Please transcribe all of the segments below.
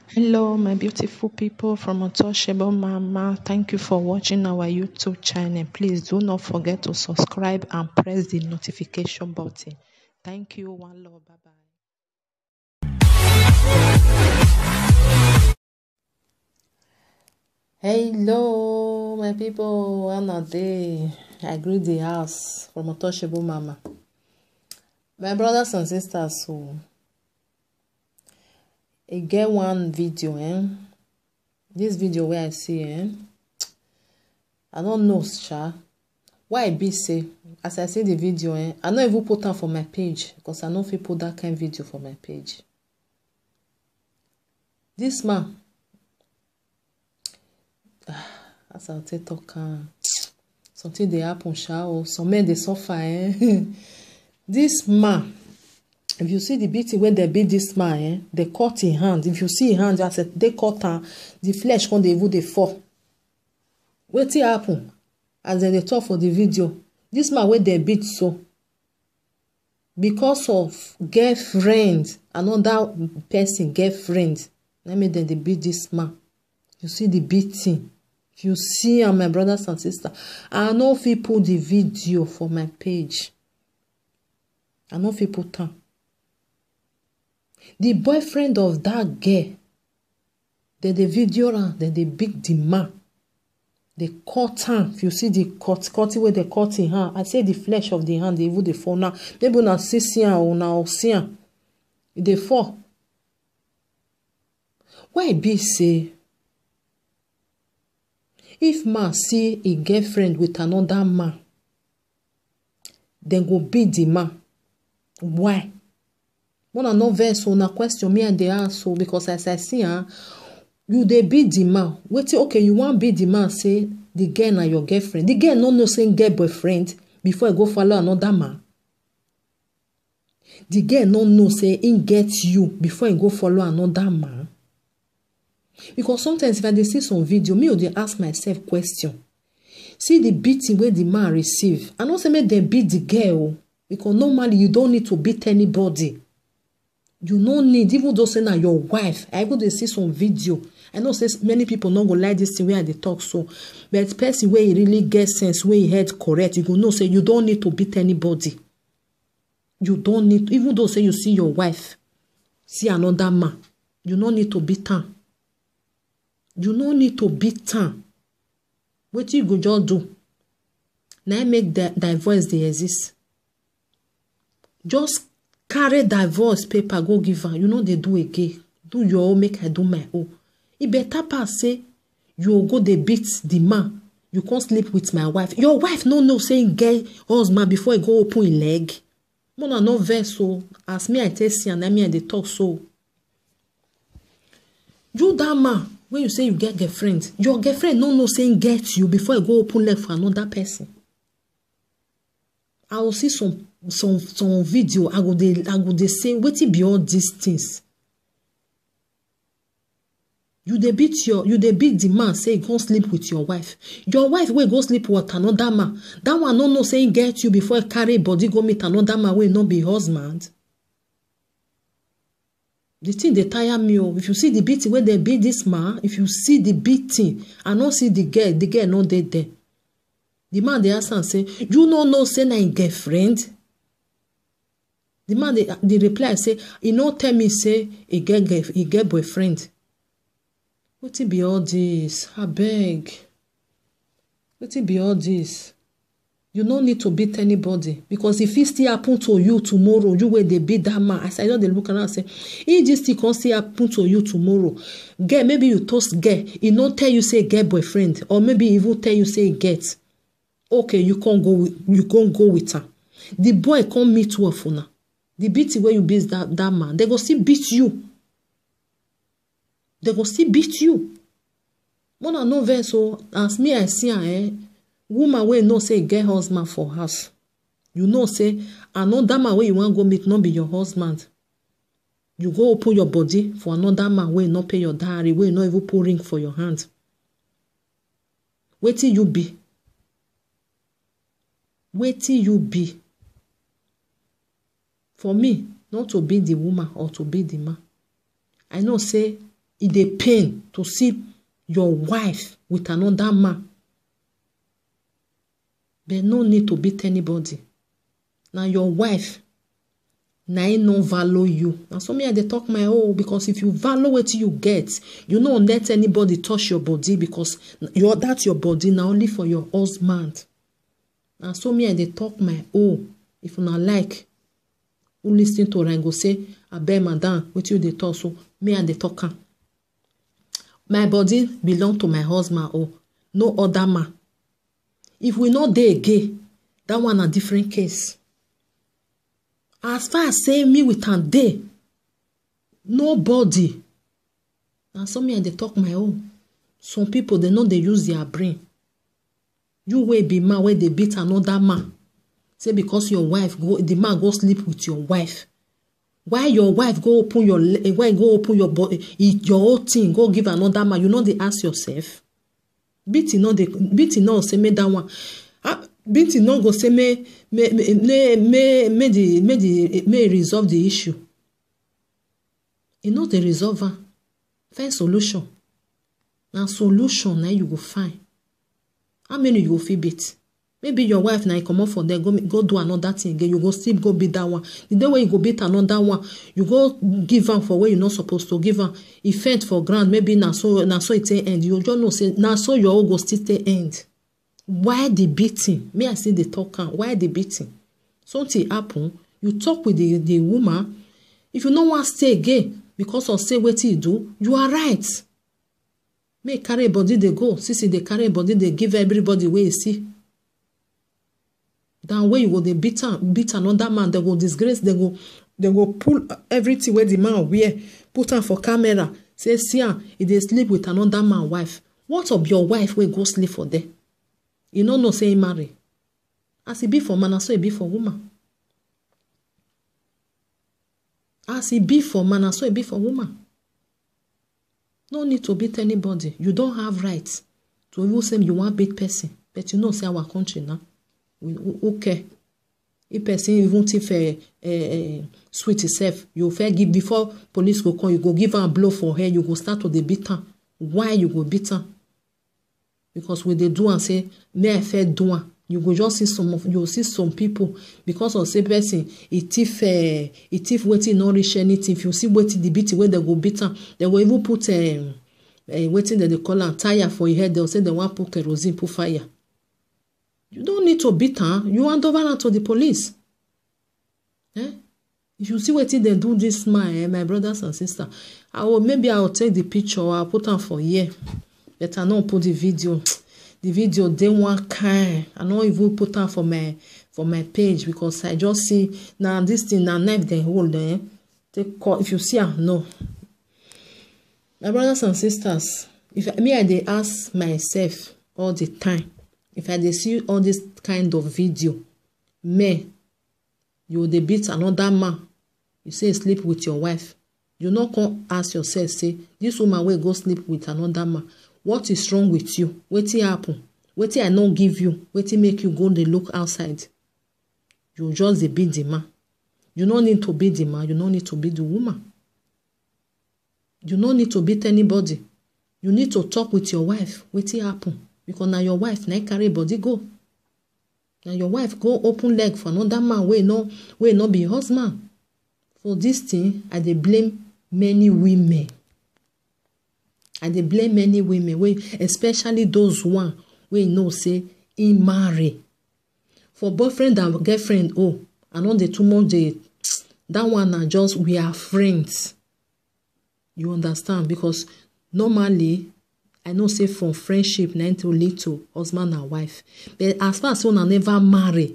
Hello, my beautiful people from Untouchable Mama. Thank you for watching our YouTube channel. Please do not forget to subscribe and press the notification button. Thank you. One love. Bye bye. Hello, my people. One day I greet the house from Untouchable Mama. My brothers and sisters, so I get one video, this video where I see, I don't know, why I be say, as I see the video, I don't even put am for my page, because I know if you put that kind of video for my page. This man, as I talk, something they happen, or some men they suffer, This man, if you see the beating when they beat this man, they cut his hand. If you see his hand, as they cut her, the flesh come they even they fall. Wetin happen? As they talk for the video, this man wey they beat so because of girlfriend, another person girlfriend, let me then they beat this man. You see the beating. If you see my brothers and sisters, I know if you put the video for my page. I know if you put time. The boyfriend of that girl, then the video, then they beat the man. They cut hand. If you see the cutting where they cut in hand, I say the flesh of the hand, they even they fall now. Maybe na see or na see they fall. Why be say if man see a girlfriend with another man, then go beat the man? Why? Wanna know verse on a question me and they answer because as I see you they beat the man. Wait, okay, you want beat the man, say the girl na your girlfriend. The girl no saying get boyfriend before I go follow another man. The girl no say in get you before I go follow another man. Because sometimes if I see some video, me or they ask myself question. See the beating where the man receive. I don't say make them beat the girl. Because normally you don't need to beat anybody. You no need, even though say na your wife. I go to see some video. I know say many people not go like this thing where they talk so. But person where he really get sense, where he head correct, you go know say you don't need to beat anybody. You don't need, even though say you see your wife, see another man, you don't need to beat her. You no need to beat her. What you go just do? Now make that voice they exist. Just carry divorce paper, go give her. You know they do again. Do your own, make I do my own. It better pass say, you go they beat the man. You can't sleep with my wife. Your wife no saying gay husband before you go open your leg. Mona no verse so. As me I tell you and me and they talk so. You that man, when you say you get girlfriend, your girlfriend no saying get you before you go open leg for another person. I will see some video. I go they say what it be all these things. You they beat the man say go sleep with your wife. Your wife will go sleep with another man. That one no saying get you before you carry body go meet another man will not be husband. The thing they tire me. If you see the beating where they beat this man, if you see the beating, I don't see the girl not dead there. The man they ask and say, you no say na in girlfriend. The man they reply say, he no tell me say he get boyfriend. What it be all this? I beg. What it be all this? You no need to beat anybody because if it still happen to you tomorrow, you will they beat that man. As I know they look around and say, if this thing can still happen to you tomorrow, girl, maybe you toast girl, he no tell you say get boyfriend, or maybe he will tell you say get. Okay, you can't go with her. The boy can't meet you for now. The beating where you beat that man, they go still beat you. They go still beat you. Mona no verse so as me I see woman wey no say get husband for house. You know say another man wey you want go meet not be your husband. You go open your body for another man wey not pay your dowry, wey not even put ring for your hand. Wait till you be. Wait till you be. For me, not to be the woman or to be the man. I know say e dey pain to see your wife with another man. But no need to beat anybody. Now your wife, na e no value you. Now so me I dey talk my own, because if you value what you get, you no let anybody touch your body, because that's your body now only for your husband. Now so me I dey talk my own. If you not like, who listen to her and go say, abeg madam, what you dey talk, so me I dey talk am. My body belong to my husband, oh, no other man. If we no dey again, that one a different case. As far as say me with am dey, nobody. Na so me I dey talk my own. Some people, they know they use their brain. You wey be man wey dey beat another man, say because your wife go, the man go sleep with your wife. Why your wife go open your body, your whole thing, go give another man? You know they ask yourself. Beating no say me that one. Beating no go say me resolve the issue. You know the resolver. Find solution. Now solution now you go find. How many you go fit beat? Maybe your wife now come up for there, go do another thing again. You go still go beat that one. The day when you go beat another one, you go give am for where you're not supposed to give am. If faint for ground, maybe now so it end. You just know say now so your own go still end. Why the beating? Me I see the talk. Why the beating? Something happen. You talk with the woman. If you no want to stay again because of say what you do, you are right. May carry body they go. See they carry body they give everybody where you see. Then where you go, they beat another man, they go disgrace, they go pull everything where the man wear, put on for camera, say, see, if they sleep with another man wife. What of your wife will go sleep for there? You know say he marry. As he be for man, so he be for woman. As he be for man, so he be for woman. No need to beat anybody. You don't have rights to even say you want beat person. But you know say our country now. Okay. If person even if sweet itself, you fair give before police go come, you go give her a blow for her, you go start to the beat her. Why you go beat her? Because when they do and say, may I fair do her, you go just see some people because of say person, if waiting not reach anything, if you see waiting the beating where they go beat her, they will even put waiting that they call her tire for your head, they'll say they want put kerosene, put fire. You don't need to beat her. You hand over her to the police. If you see what they do this man, my brothers and sisters, maybe I'll take the picture or I'll put her for here. But I don't put the video. The video they want kind. I don't even put her for my page because I just see now this thing now knife they hold there. If you see her, no. My brothers and sisters, I they ask myself all the time. If I dey see all this kind of video, you dey beat another man, you say sleep with your wife, you not come ask yourself, say, this woman will go sleep with another man. What is wrong with you? Wetin happen? Wetin I not give you? Wetin make you go dey look outside? You just dey beat the man. You don't need to beat the man. You don't need to beat the woman. You don't need to beat anybody. You need to talk with your wife. Wetin happen? Because now your wife now carry body go. Now your wife go open leg for another man wey not be husband. For this thing, I dey blame many women. I dey blame many women, especially those one wey know say he marry. For boyfriend and girlfriend, I know the too much that one are just we are friends. You understand? Because normally I know say from friendship na to lead to husband and wife. But as far as una never marry,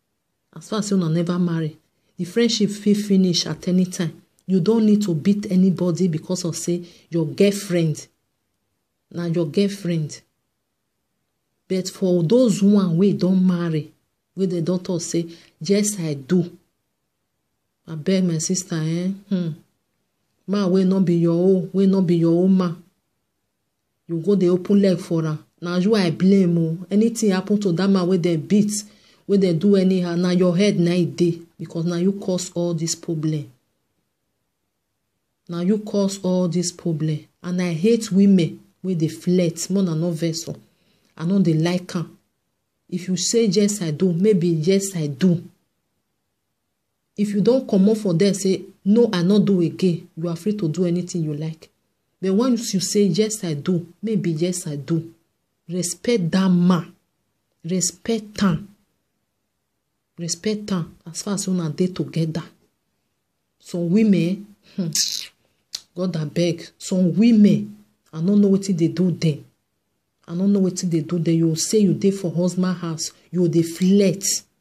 the friendship fit finish at any time. You don't need to beat anybody because of say your girlfriend. Now your girlfriend. But for those one wey don't marry, where they don't talk say, yes, I do. I beg my sister, man will not be your own man. You go the open leg for her. Now you I blame. Anything happen to that man where they beat, where they do anyhow, now your head now day. Because now you cause all this problem. And I hate women wey dey flirt more than no vessel. I no dey like am. If you say yes I do, maybe yes I do. If you don't come up for there say no I no do again, you are free to do anything you like. But once you say yes I do, maybe yes I do. Respect that man. Respect am. Respect am as far as una dey together. Some women, God abeg, some women, I don't know what they do then. I don't know what they do then. You say you dey for husband house, you dey flirt.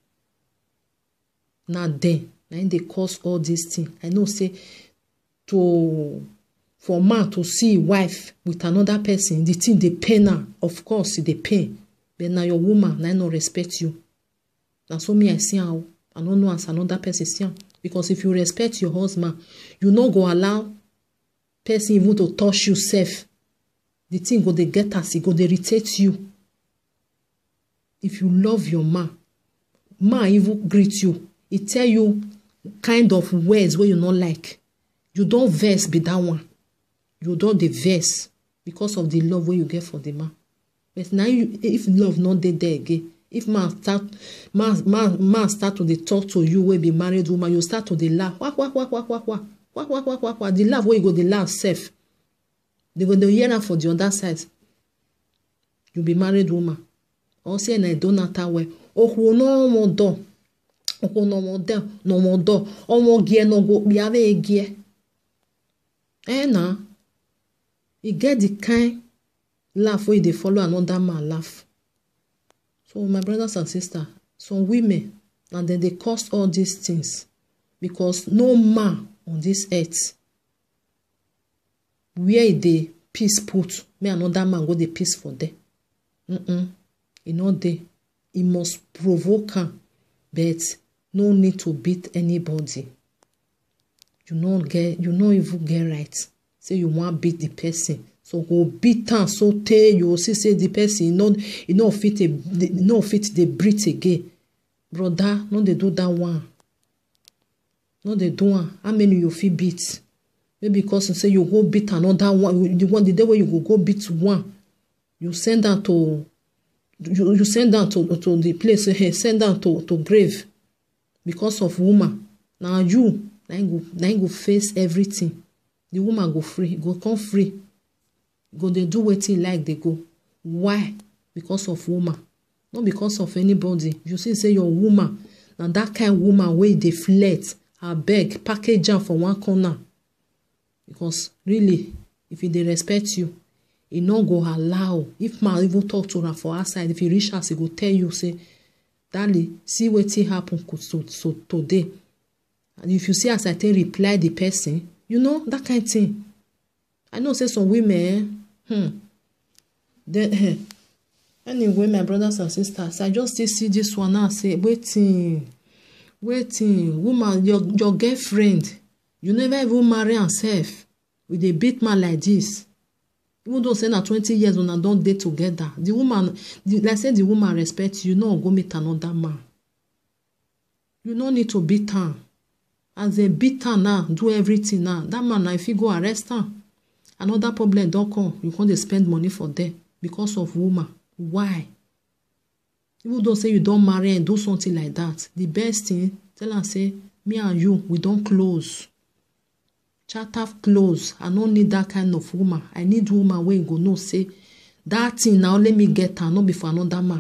Now then, they cause all these things. I know say for man to see wife with another person, the thing they pain her. Of course, they pain. But now your woman, now no respect you. Now so me I see how I don't know as another person see how. Because if you respect your husband, you no go allow person even to touch you self. The thing go they get us, it go they irritate you. If you love your man even greet you. He tell you kind of words where you not like. You don't vex be that one. You don't the vex because of the love where you get for the man. But now if love not there again, if man start to dey talk to you wey be married woman, you start to dey laugh. Wah. The laugh where you go the laugh self. They go the hear am for the other side. You be married woman. Or say na don't matter where. Oh no more door. Oh no more door. No more door. Oh more gear no go be have a gear. Nah. You get the kind laugh where they follow another man laugh. So my brothers and sisters, some women, and then they cause all these things because no man on this earth where they peace put, may another man go the peace for them. You know they must provoke her, but no need to beat anybody. You no even get right. Say you want beat the person. So go beat am so tey you see say the person no fit the breathe again. Brother, no dey do that one. No dey do one. How many you fit beat? Maybe because you say you go beat another one. The day where you go beat one, you send them to the place. Hey, send them to grave because of woman. Now you go face everything. The woman go free, go come free. Go they do wetin like they go. Why? Because of woman. Not because of anybody. You see say your woman, now that kind of woman wey dey flirt, abeg package am for one corner. Because really, if he dey respect you, he no go allow. If man even talk to her for outside, if he reach house, he go tell you say, darling, see wetin happen so today. And if you see as I take reply the person, you know that kind of thing. I know say some women. Then anyway, my brothers and sisters, I just still see this one now. Say, waiting, woman, your girlfriend, you never even marry herself with a big man like this. Even though say na 20 years when I don't date together, the woman, like I said, the woman respects you. No, go meet another man. You no need to beat her. As they beat her now, do everything now. That man, now if you go arrest her. Another problem don't come. You can't spend money for them because of woman. Why? Even though say you don't marry and do something like that, the best thing, tell her say, me and you, we don't close. Chat have close. I don't need that kind of woman. I need woman where you go no say, that thing now let me get her, not before another man.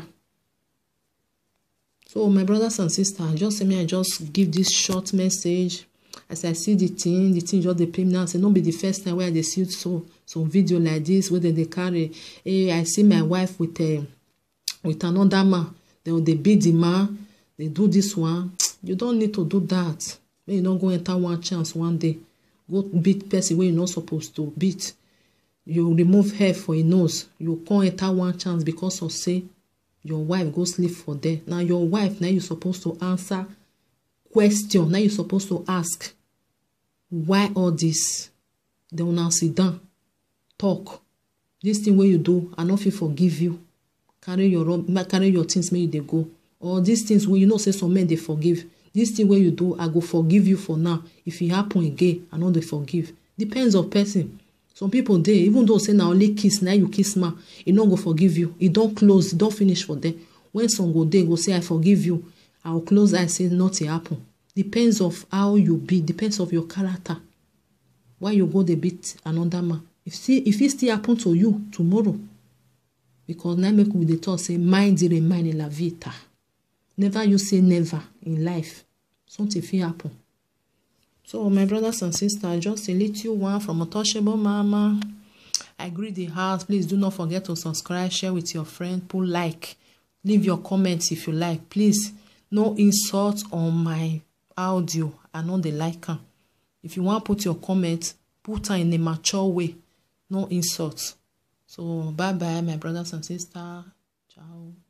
So my brothers and sisters, just say me, I just give this short message. As I see the thing just dey pain me now. Say no be the first time where I see some video like this where they carry. Hey, I see my wife with another man. They beat the man. They do this one. You don't need to do that. When you don't go enter one chance one day, go beat person where you're not supposed to beat. You remove hair for your nose. You can't enter one chance because of say your wife go sleep for there. Now your wife, now you're supposed to answer question. Now you're supposed to ask, why all this? They will now sit down, talk. This thing where you do, I not fit forgive you. Carry your things, maybe they go. Or these things where you know say some men they forgive. This thing where you do, I go forgive you for now. If it happen again, I know they forgive. Depends on person. Some people dey, even though say na only kiss, na you kiss man, e no go forgive you. E don close, e don finish for there. When some go dey, go say I forgive you, I will close eye say nothing happen. Depends of how you be, depends of your character. Why you go dey beat another man? If it still happen to you tomorrow, because now make we dey talk say mind the remain in la vita. Never you say never in life. Something fit happen. So my brothers and sisters, just a little one from Untouchable Mama. I greet the house. Please do not forget to subscribe, share with your friend, put like, leave your comments if you like. Please, no insult on my audio. I know they like am. If you want to put your comment, put her in a mature way. No insult. So bye bye, my brothers and sisters. Ciao.